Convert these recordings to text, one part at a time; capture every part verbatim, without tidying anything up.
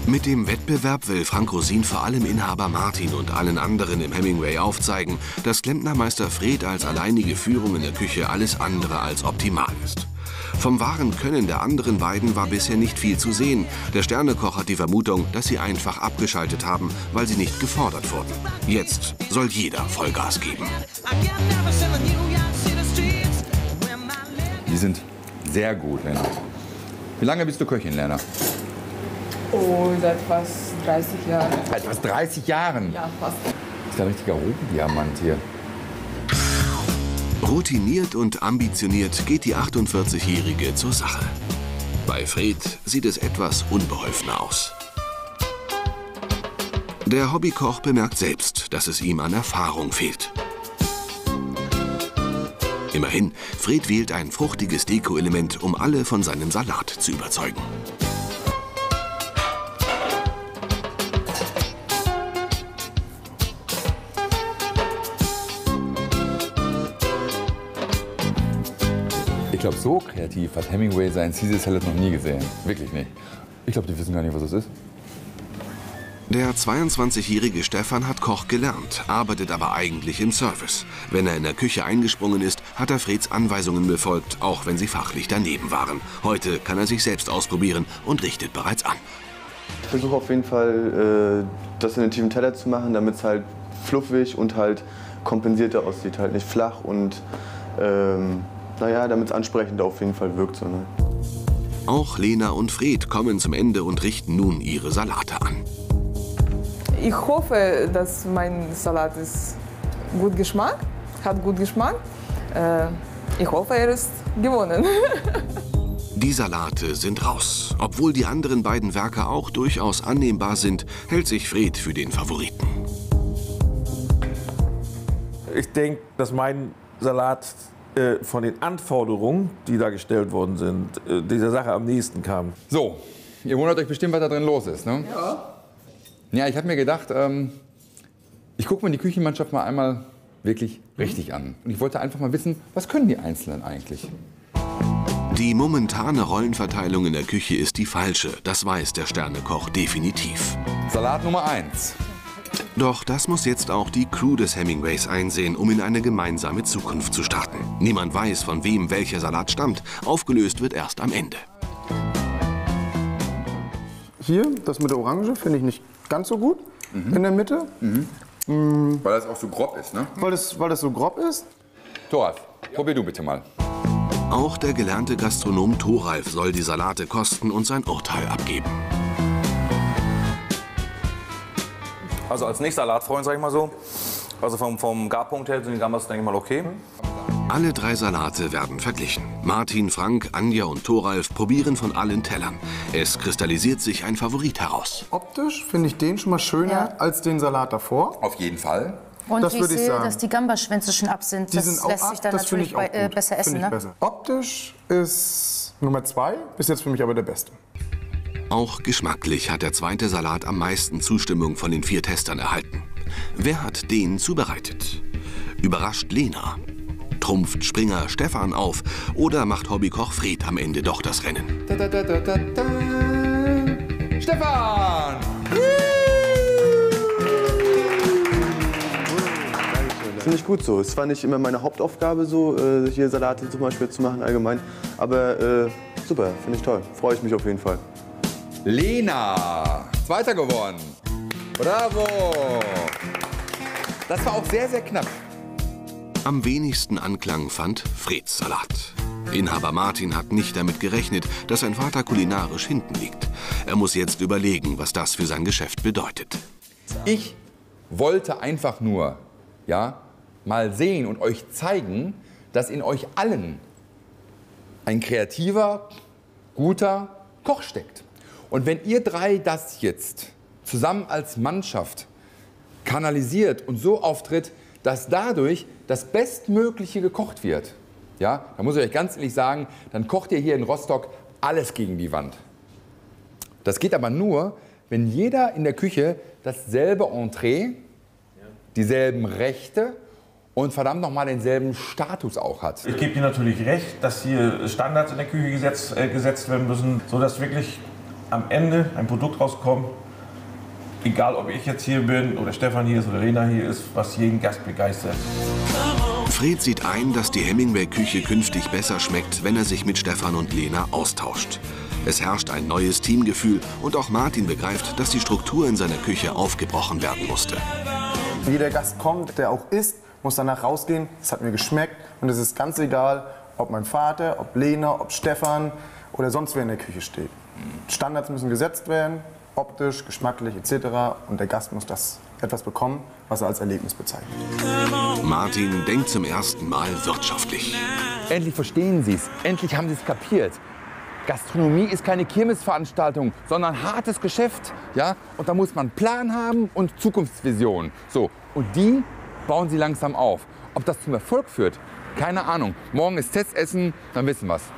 Mit dem Wettbewerb will Frank Rosin vor allem Inhaber Martin und allen anderen im Hemingway aufzeigen, dass Klempnermeister Fred als alleinige Führung in der Küche alles andere als optimal ist. Vom wahren Können der anderen beiden war bisher nicht viel zu sehen. Der Sternekoch hat die Vermutung, dass sie einfach abgeschaltet haben, weil sie nicht gefordert wurden. Jetzt soll jeder Vollgas geben. Die sind sehr gut, Lena. Wie lange bist du Köchin, Lena? Oh, seit fast dreißig Jahren. Seit fast dreißig Jahren? Ja, fast. Das ist ein richtiger Rubendiamant hier. Routiniert und ambitioniert geht die achtundvierzigjährige zur Sache. Bei Fred sieht es etwas unbeholfener aus. Der Hobbykoch bemerkt selbst, dass es ihm an Erfahrung fehlt. Immerhin, Fred wählt ein fruchtiges Deko-Element, um alle von seinem Salat zu überzeugen. Ich glaube, so kreativ hat Hemingway seinen Caesar Salad noch nie gesehen. Wirklich nicht. Ich glaube, die wissen gar nicht, was das ist. Der zweiundzwanzigjährige Stefan hat Koch gelernt, arbeitet aber eigentlich im Service. Wenn er in der Küche eingesprungen ist, hat er Freds Anweisungen befolgt, auch wenn sie fachlich daneben waren. Heute kann er sich selbst ausprobieren und richtet bereits an. Ich versuche auf jeden Fall, äh, das in den tiefen Teller zu machen, damit es halt fluffig und halt kompensierter aussieht. Halt nicht flach und ähm, naja, damit es ansprechender auf jeden Fall wirkt. So, ne? Auch Lena und Fred kommen zum Ende und richten nun ihre Salate an. Ich hoffe, dass mein Salat ist gut Geschmack, hat gut Geschmack. Äh, ich hoffe, er ist gewonnen. Die Salate sind raus. Obwohl die anderen beiden Werke auch durchaus annehmbar sind, hält sich Fred für den Favoriten. Ich denke, dass mein Salat äh, von den Anforderungen, die da gestellt worden sind, äh, dieser Sache am nächsten kam. So, ihr wundert euch bestimmt, was da drin los ist, ne? Ja. Ja, ich habe mir gedacht, ähm, ich gucke mir die Küchenmannschaft mal einmal wirklich richtig an. Und ich wollte einfach mal wissen, was können die Einzelnen eigentlich? Die momentane Rollenverteilung in der Küche ist die falsche. Das weiß der Sternekoch definitiv. Salat Nummer eins. Doch das muss jetzt auch die Crew des Hemingways einsehen, um in eine gemeinsame Zukunft zu starten. Niemand weiß, von wem welcher Salat stammt. Aufgelöst wird erst am Ende. Hier, das mit der Orange, finde ich nicht ganz so gut. Mhm. In der Mitte. Mhm. Mhm. Weil das auch so grob ist, ne? Weil das, weil das so grob ist. Thoralf, probier du bitte mal. Auch der gelernte Gastronom Thoralf soll die Salate kosten und sein Urteil abgeben. Also als Nicht-Salatfreund, sag ich mal so, also vom, vom Garpunkt her sind die Gambas, denke ich mal, okay. Alle drei Salate werden verglichen. Martin, Frank, Anja und Thoralf probieren von allen Tellern. Es kristallisiert sich ein Favorit heraus. Optisch finde ich den schon mal schöner ja. als den Salat davor. Auf jeden Fall. Und das ich würde ich sehe, sagen. dass die Gambaschwänze schon ab sind. Die das sind auch lässt ab, sich dann das natürlich bei, äh, besser essen. Ne? Besser. Optisch ist Nummer zwei, bis jetzt für mich aber der beste. Auch geschmacklich hat der zweite Salat am meisten Zustimmung von den vier Testern erhalten. Wer hat den zubereitet? Überrascht Lena? Trumpft Springer Stefan auf oder macht Hobbykoch Fred am Ende doch das Rennen? Da, da, da, da, da, da. Stefan! Finde ich gut so. Es war nicht immer meine Hauptaufgabe, so äh, hier Salate zum Beispiel zu machen allgemein. Aber äh, super, finde ich toll. Freue ich mich auf jeden Fall. Lena, Zweiter geworden. Bravo! Das war auch sehr, sehr knapp. Am wenigsten Anklang fand Freds Salat. Inhaber Martin hat nicht damit gerechnet, dass sein Vater kulinarisch hinten liegt. Er muss jetzt überlegen, was das für sein Geschäft bedeutet. Ich wollte einfach nur, ja, mal sehen und euch zeigen, dass in euch allen ein kreativer, guter Koch steckt. Und wenn ihr drei das jetzt zusammen als Mannschaft kanalisiert und so auftritt, dass dadurch das Bestmögliche gekocht wird, ja, da muss ich euch ganz ehrlich sagen, dann kocht ihr hier in Rostock alles gegen die Wand. Das geht aber nur, wenn jeder in der Küche dasselbe Entree, dieselben Rechte und verdammt nochmal denselben Status auch hat. Ich gebe dir natürlich recht, dass hier Standards in der Küche gesetzt, äh, gesetzt werden müssen, sodass wirklich am Ende ein Produkt rauskommt, egal ob ich jetzt hier bin oder Stefan hier ist oder Rena hier ist, was jeden Gast begeistert. Fred sieht ein, dass die Hemingway-Küche künftig besser schmeckt, wenn er sich mit Stefan und Lena austauscht. Es herrscht ein neues Teamgefühl und auch Martin begreift, dass die Struktur in seiner Küche aufgebrochen werden musste. Jeder Gast kommt, der auch isst, muss danach rausgehen, es hat mir geschmeckt und es ist ganz egal, ob mein Vater, ob Lena, ob Stefan oder sonst wer in der Küche steht. Standards müssen gesetzt werden, optisch, geschmacklich et cetera. Und der Gast muss das etwas bekommen, was er als Erlebnis bezeichnet. Martin denkt zum ersten Mal wirtschaftlich. Endlich verstehen Sie es. Endlich haben Sie es kapiert. Gastronomie ist keine Kirmesveranstaltung, sondern hartes Geschäft. Ja? Und da muss man Plan haben und Zukunftsvision. So. Und die bauen Sie langsam auf. Ob das zum Erfolg führt, keine Ahnung. Morgen ist Testessen, dann wissen wir es.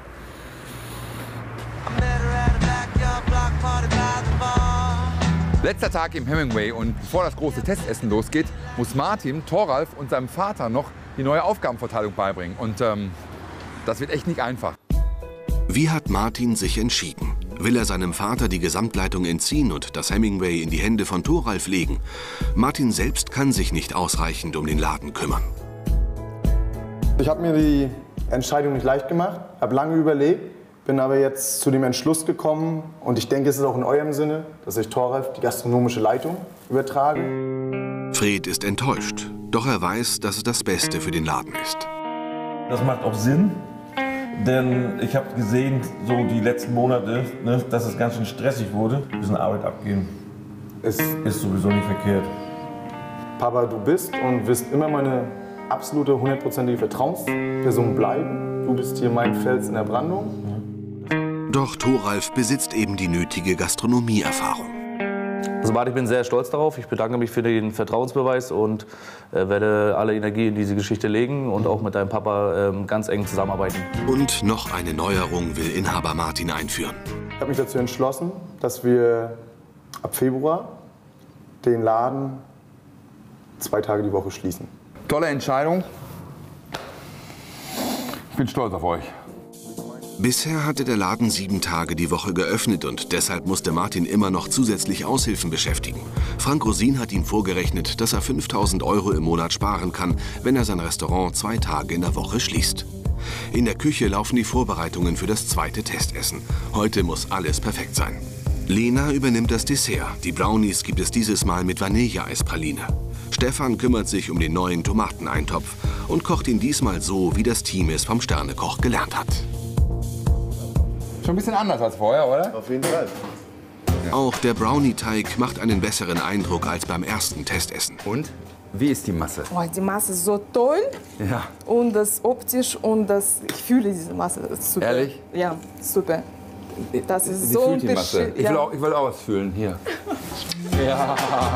Letzter Tag im Hemingway und bevor das große Testessen losgeht, muss Martin, Thoralf und seinem Vater noch die neue Aufgabenverteilung beibringen. Und ähm, das wird echt nicht einfach. Wie hat Martin sich entschieden? Will er seinem Vater die Gesamtleitung entziehen und das Hemingway in die Hände von Thoralf legen? Martin selbst kann sich nicht ausreichend um den Laden kümmern. Ich habe mir die Entscheidung nicht leicht gemacht, habe lange überlegt, bin aber jetzt zu dem Entschluss gekommen und ich denke, es ist auch in eurem Sinne, dass ich Thoralf die gastronomische Leitung übertrage. Fred ist enttäuscht, doch er weiß, dass es das Beste für den Laden ist. Das macht auch Sinn, denn ich habe gesehen, so die letzten Monate, ne, dass es ganz schön stressig wurde. Ein bisschen Arbeit abgeben Es ist sowieso nicht verkehrt. Papa, du bist und wirst immer meine absolute hundertprozentige Vertrauensperson bleiben. Du bist hier mein Fels in der Brandung. Doch Thoralf besitzt eben die nötige Gastronomieerfahrung. Also Bart, ich bin sehr stolz darauf. Ich bedanke mich für den Vertrauensbeweis und äh, werde alle Energie in diese Geschichte legen und auch mit deinem Papa ähm, ganz eng zusammenarbeiten. Und noch eine Neuerung will Inhaber Martin einführen. Ich habe mich dazu entschlossen, dass wir ab Februar den Laden zwei Tage die Woche schließen. Tolle Entscheidung. Ich bin stolz auf euch. Bisher hatte der Laden sieben Tage die Woche geöffnet und deshalb musste Martin immer noch zusätzlich Aushilfen beschäftigen. Frank Rosin hat ihm vorgerechnet, dass er fünftausend Euro im Monat sparen kann, wenn er sein Restaurant zwei Tage in der Woche schließt. In der Küche laufen die Vorbereitungen für das zweite Testessen. Heute muss alles perfekt sein. Lena übernimmt das Dessert. Die Brownies gibt es dieses Mal mit Vanilleeispraline. Stefan kümmert sich um den neuen Tomateneintopf und kocht ihn diesmal so, wie das Team es vom Sternekoch gelernt hat. Schon ein bisschen anders als vorher, oder? Auf jeden Fall. Auch der Brownie-Teig macht einen besseren Eindruck als beim ersten Testessen. Und? Wie ist die Masse? Oh, die Masse ist so toll. Ja. Und das optisch und das, ich fühle diese Masse. Das ist super. Ehrlich? Ja, super. Das ist Sie so fühlt die Masse. unterschiedlich. Ich will, Ja. auch, ich will auch was fühlen. Hier. Ja.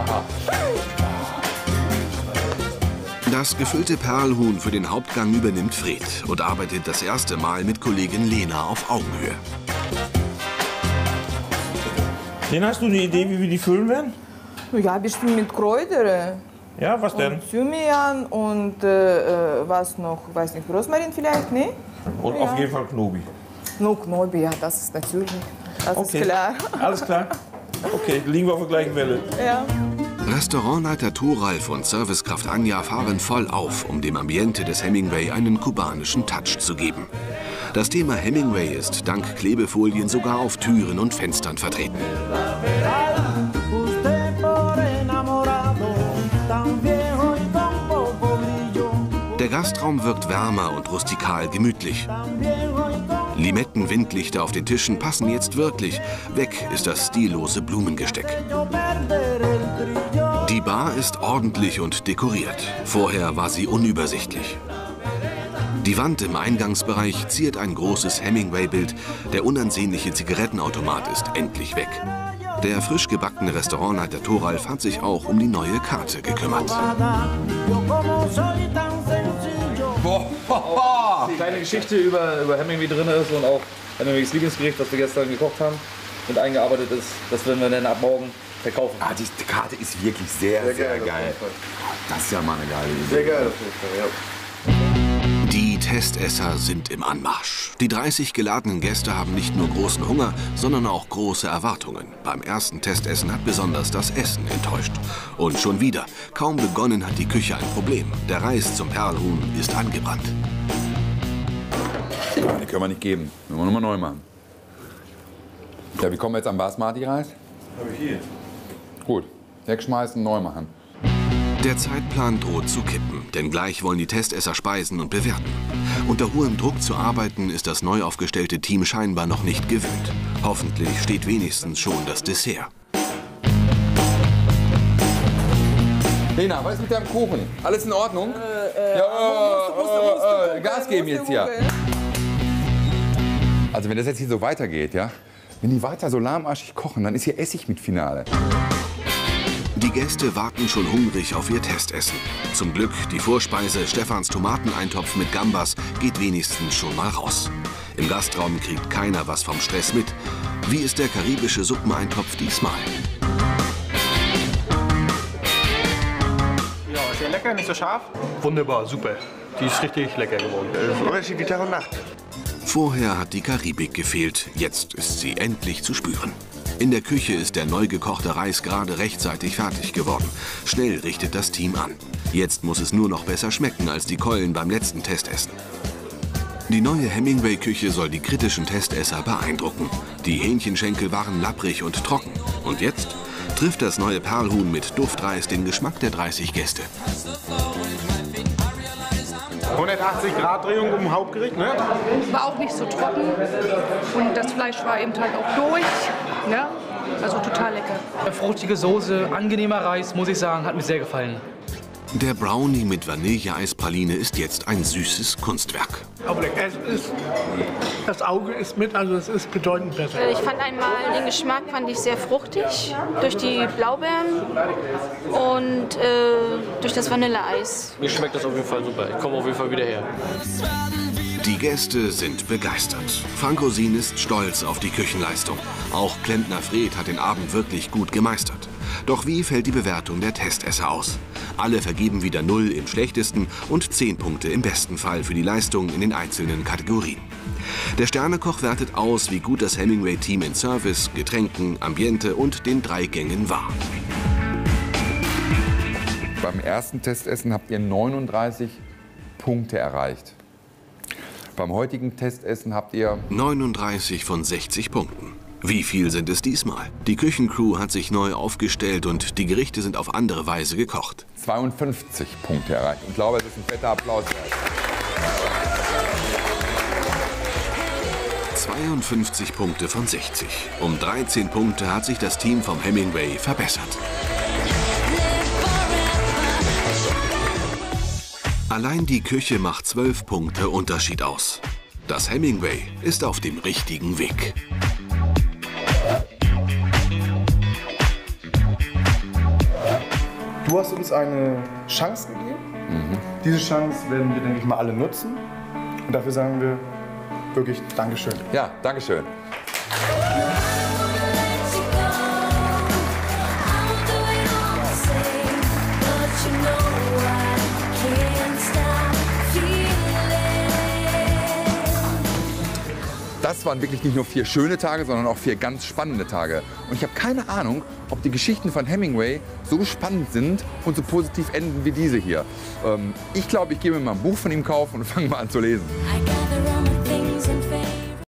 Das gefüllte Perlhuhn für den Hauptgang übernimmt Fred und arbeitet das erste Mal mit Kollegin Lena auf Augenhöhe. Den hast du eine Idee, wie wir die füllen werden? Ja, bestimmt mit Kräutern. Ja, was denn? Und Thymian und äh, äh, was noch, weiß nicht, Rosmarin vielleicht, ne? Und Ja. auf jeden Fall Knobi. No, Knobi, ja, das ist natürlich, das Okay. ist klar. Alles klar? Okay, liegen wir auf der gleichen Welle. Ja. Restaurantleiter Thoralf und Servicekraft Anja fahren voll auf, um dem Ambiente des Hemingway einen kubanischen Touch zu geben. Das Thema Hemingway ist dank Klebefolien sogar auf Türen und Fenstern vertreten. Der Gastraum wirkt wärmer und rustikal gemütlich. Limetten-Windlichter auf den Tischen passen jetzt wirklich. Weg ist das stillose Blumengesteck. Die Bar ist ordentlich und dekoriert. Vorher war sie unübersichtlich. Die Wand im Eingangsbereich ziert ein großes Hemingway-Bild. Der unansehnliche Zigarettenautomat ist endlich weg. Der frisch gebackene Restaurantleiter Thoralf hat sich auch um die neue Karte gekümmert. Boah. Kleine Geschichte über, über Hemingway drin ist und auch Hemingways Lieblingsgericht, das wir gestern gekocht haben und eingearbeitet ist. Das werden wir dann ab morgen verkaufen. Ah, die Karte ist wirklich sehr, sehr, Sehr geil, geil. auf jeden Fall. Das ist ja mal eine geile Idee. Sehr geil auf jeden Fall, ja. Die Testesser sind im Anmarsch. Die dreißig geladenen Gäste haben nicht nur großen Hunger, sondern auch große Erwartungen. Beim ersten Testessen hat besonders das Essen enttäuscht. Und schon wieder, kaum begonnen hat die Küche ein Problem. Der Reis zum Perlhuhn ist angebrannt. Den können wir nicht geben. Den wollen wir nochmal neu machen. Ja, wie kommen wir jetzt am Basmati-Reis? Habe ich hier. Gut, wegschmeißen, neu machen. Der Zeitplan droht zu kippen, denn gleich wollen die Testesser speisen und bewerten. Unter hohem Druck zu arbeiten ist das neu aufgestellte Team scheinbar noch nicht gewöhnt. Hoffentlich steht wenigstens schon das Dessert. Lena, was ist mit deinem Kuchen? Alles in Ordnung? Äh, äh, ja, musste, musste, musste, äh, Gas geben jetzt hier. Also wenn das jetzt hier so weitergeht, ja, wenn die weiter so lahmarschig kochen, dann ist hier Essig mit Finale. Die Gäste warten schon hungrig auf ihr Testessen. Zum Glück, die Vorspeise Stefans Tomateneintopf mit Gambas geht wenigstens schon mal raus. Im Gastraum kriegt keiner was vom Stress mit. Wie ist der karibische Suppeneintopf diesmal? Ja, sehr lecker, nicht so scharf. Wunderbar, super. Die ist richtig lecker geworden. Äh, Unterschied wie Tag und Nacht. Vorher hat die Karibik gefehlt, jetzt ist sie endlich zu spüren. In der Küche ist der neu gekochte Reis gerade rechtzeitig fertig geworden. Schnell richtet das Team an. Jetzt muss es nur noch besser schmecken als die Keulen beim letzten Testessen. Die neue Hemingway-Küche soll die kritischen Testesser beeindrucken. Die Hähnchenschenkel waren lapprig und trocken. Und jetzt trifft das neue Perlhuhn mit Duftreis den Geschmack der dreißig Gäste. hundertachtzig Grad Drehung um Hauptgericht, ne? War auch nicht so trocken und das Fleisch war eben halt auch durch, ne? Also total lecker. Fruchtige Soße, angenehmer Reis, muss ich sagen, hat mir sehr gefallen. Der Brownie mit Vanilleeispraline ist jetzt ein süßes Kunstwerk. Aber es ist, das Auge ist mit, also es ist bedeutend besser. Ich fand einmal den Geschmack fand ich sehr fruchtig durch die Blaubeeren und äh, durch das Vanilleeis. Mir schmeckt das auf jeden Fall super. Ich komme auf jeden Fall wieder her. Die Gäste sind begeistert. Frank Rosin ist stolz auf die Küchenleistung. Auch Klempner Fred hat den Abend wirklich gut gemeistert. Doch wie fällt die Bewertung der Testesser aus? Alle vergeben wieder null im schlechtesten und zehn Punkte im besten Fall für die Leistung in den einzelnen Kategorien. Der Sternekoch wertet aus, wie gut das Hemingway-Team in Service, Getränken, Ambiente und den drei Gängen war. Beim ersten Testessen habt ihr neununddreißig Punkte erreicht. Beim heutigen Testessen habt ihr neununddreißig von sechzig Punkten. Wie viel sind es diesmal? Die Küchencrew hat sich neu aufgestellt und die Gerichte sind auf andere Weise gekocht. zweiundfünfzig Punkte erreicht. Ich glaube, es ist ein fetter Applaus wert. zweiundfünfzig Punkte von sechzig. Um dreizehn Punkte hat sich das Team vom Hemingway verbessert. Allein die Küche macht zwölf Punkte Unterschied aus. Das Hemingway ist auf dem richtigen Weg. Du hast uns eine Chance gegeben. Mhm. Diese Chance werden wir, denke ich mal, alle nutzen. Und dafür sagen wir wirklich Dankeschön. Ja, Dankeschön. Das waren wirklich nicht nur vier schöne Tage, sondern auch vier ganz spannende Tage. Und ich habe keine Ahnung, ob die Geschichten von Hemingway so spannend sind und so positiv enden wie diese hier. Ähm, ich glaube, ich gehe mir mal ein Buch von ihm kaufen und fange mal an zu lesen.